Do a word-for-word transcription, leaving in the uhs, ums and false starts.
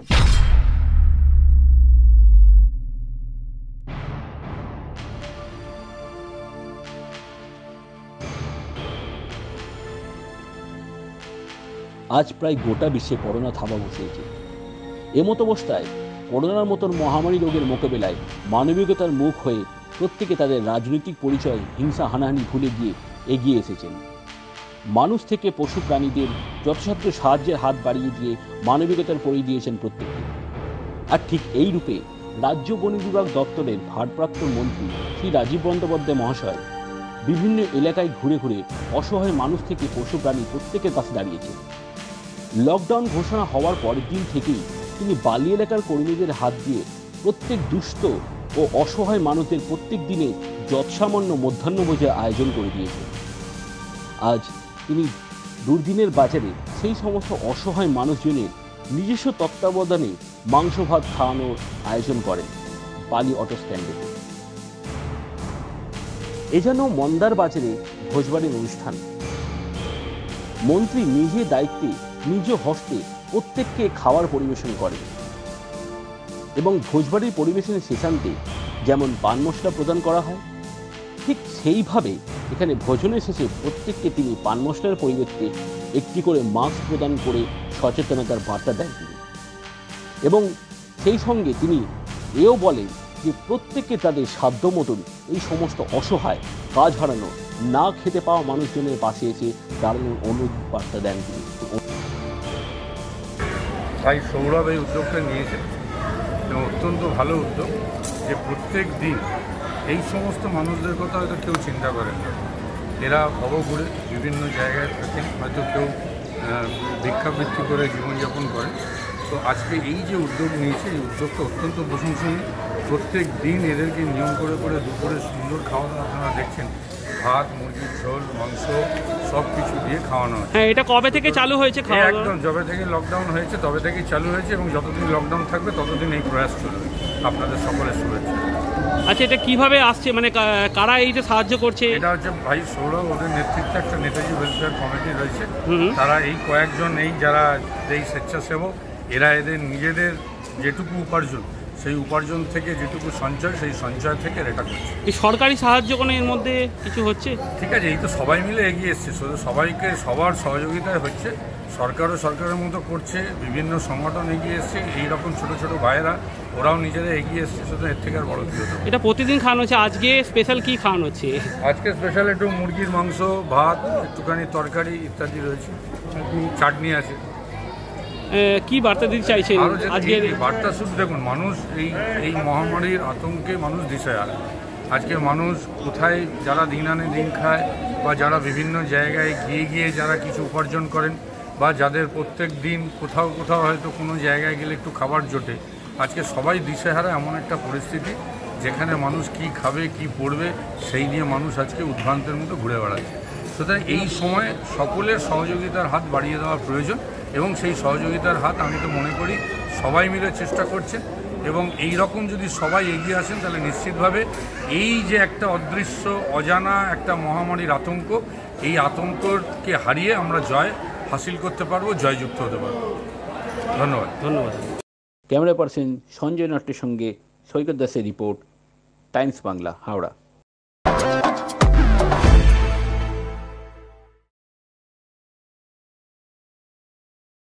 আজ প্রায় গোটা বিশ্বে করোনা থাবা বসিয়েছে। এমতো অবস্থায় করোনার মতন মহামারী রোগের মোকাবেলায় মানবিকতার মুখ হয়ে প্রত্যেকে তাদের রাজনৈতিক পরিচয়, হিংসা, হানাহানি ভুলে গিয়ে এগিয়ে এসেছেন। মানুষ থেকে পশু প্রাণীদের যথাসাধ্য সাহায্যের হাত বাড়িয়ে দিয়ে মানবিকতার পরিচয় দিয়েছেন প্রত্যেককে। আর ঠিক এই রূপে রাজ্য বন বিভাগ দপ্তরের ভারপ্রাপ্ত মন্ত্রী শ্রী রাজীব বন্দ্যোপাধ্যায় মহাশয় বিভিন্ন এলাকায় ঘুরে ঘুরে অসহায় মানুষ থেকে পশু প্রাণী প্রত্যেকের পাশে দাঁড়িয়েছেন। লকডাউন ঘোষণা হওয়ার পরের দিন থেকেই তিনি বালি এলাকার কর্মীদের হাত দিয়ে প্রত্যেক দুস্থ ও অসহায় মানুষদের প্রত্যেক দিনে যৎসামান্য মধ্যাহ্নভোজের আয়োজন করে দিয়েছেন। আজ তিনি দুর্দিনের বাজারে সেই সমস্ত অসহায় মানুষজনের নিজস্ব তত্ত্বাবধানে মাংস ভাত খাওয়ানোর আয়োজন করেন বালি অটো স্ট্যান্ডে। এ যেন মন্দার বাজারে ভোজবাড়ির অনুষ্ঠান। মন্ত্রী নিজে দায়িত্বে নিজ হস্তে প্রত্যেককে খাওয়ার পরিবেশন করেন এবং ভোজবাড়ির পরিবেশনের শেষান্তে যেমন পান মশলা প্রদান করা হয়, ঠিক সেইভাবে এখানে ভোজনের শেষে প্রত্যেককে তিনি পান মশলার পরিবর্তে একটি করে মাস্ক প্রদান করে সচেতনতার বার্তা দেন তিনি। এবং সেই সঙ্গে তিনি এও বলেন যে প্রত্যেককে তাদের সাধ্য মতন এই সমস্ত অসহায়, কাজ হারানো, না খেতে পাওয়া মানুষজনের পাশে এসে দাঁড়ানোর অনুরোধ বার্তা দেন তিনি। তাই সৌরভ এই উদ্যোগটা নিয়েছে এবং অত্যন্ত ভালো উদ্যোগ, যে প্রত্যেক দিন এই সমস্ত মানুষদের কথা হয়তো কেউ চিন্তা করেন না। এরা ভবঘুরে বিভিন্ন জায়গায় থাকেন, হয়তো কেউ ভিক্ষাবৃত্তি করে জীবনযাপন করে। তো আজকে এই যে উদ্যোগ নিয়েছে, এই উদ্যোগটা অত্যন্ত প্রশংসনীয়। প্রত্যেক দিন এদেরকে নিয়ম করে করে দুপুরে সুন্দর খাওয়া দাওয়া আপনারা দেখছেন, ভাত, মুরগির ঝোল, মাংস সব কিছু দিয়ে খাওয়ানো হয়। হ্যাঁ, এটা কবে থেকে চালু হয়েছে? একদম যবে থেকে লকডাউন হয়েছে তবে থেকেই চালু হয়েছে এবং যতদিন লকডাউন থাকবে ততদিন এই প্রয়াস চলবে। আপনাদের সকলের শুভেচ্ছা। আচ্ছা, এটা কিভাবে আসছে, মানে কারা এইটা সাহায্য করছে? এটা হচ্ছে ভাই সৌরভ, ওদের নেতৃত্বে একটা নেতাজি ওয়েলফেয়ার কমিটি রয়েছে। তারা এই কয়েকজন, এই যারা এই স্বেচ্ছাসেবক, এরা এদের নিজেদের যেটুকু উপার্জন, সেই উপার্জন থেকে যেটুকু সঞ্চয়, সেই সঞ্চয় থেকে এটা করছে। এই সরকারি সাহায্য কোনো এর মধ্যে কিছু হচ্ছে? ঠিক আছে, এই তো সবাই মিলে এগিয়ে এসছে, শুধু সবাইকে সবার সহযোগিতায় হচ্ছে। সরকারও সরকারের মতো করছে, বিভিন্ন সংগঠন এগিয়ে এসছে, এইরকম ছোটো ছোটো ভাইয়েরা ওরাও নিজেরা এগিয়ে এসছে। শুধু এর থেকে আর বড় কি হতো। এটা প্রতিদিন খাওয়ানো হচ্ছে, আজকে স্পেশাল কি খাওয়ানো হচ্ছে? আজকে স্পেশাল একটু মুরগির মাংস, ভাত, একটুখানি তরকারি ইত্যাদি রয়েছে, চাটনি আছে। কি বার্তা দিতে চাইছেন আজকে? বার্তা শুধু দেখুন, মানুষ এই এই মহামারীর আতঙ্কে মানুষ দিশেহারা। আজকে মানুষ কোথায় যারা দিন আনে দিন খায়, বা যারা বিভিন্ন জায়গায় গিয়ে গিয়ে যারা কিছু উপার্জন করেন, বা যাদের প্রত্যেক দিন কোথাও কোথাও হয়তো কোনো জায়গায় গেলে একটু খাবার জোটে, আজকে সবাই দিশেহারা। এমন একটা পরিস্থিতি যেখানে মানুষ কি খাবে, কি পড়বে, সেই নিয়ে মানুষ আজকে উদ্ভ্রান্তের মতো ঘুরে বেড়াচ্ছে। সুতরাং এই সময়ে সকলের সহযোগিতার হাত বাড়িয়ে দেওয়া প্রয়োজন এবং সেই সহযোগিতার হাত আমি তো মনে করি সবাই মিলে চেষ্টা করছেন। এবং এই রকম যদি সবাই এগিয়ে আসেন তাহলে নিশ্চিতভাবে এই যে একটা অদৃশ্য অজানা একটা মহামারীর আতঙ্ক, এই আতঙ্ককে হারিয়ে আমরা জয় হাসিল করতে পারবো, জয়যুক্ত হতে পারবো। ধন্যবাদ। ধন্যবাদ। ক্যামেরা পার্সন সঞ্জয় নাট্যের সঙ্গে সৈকত দাসের রিপোর্ট, টাইমস বাংলা, হাওড়া।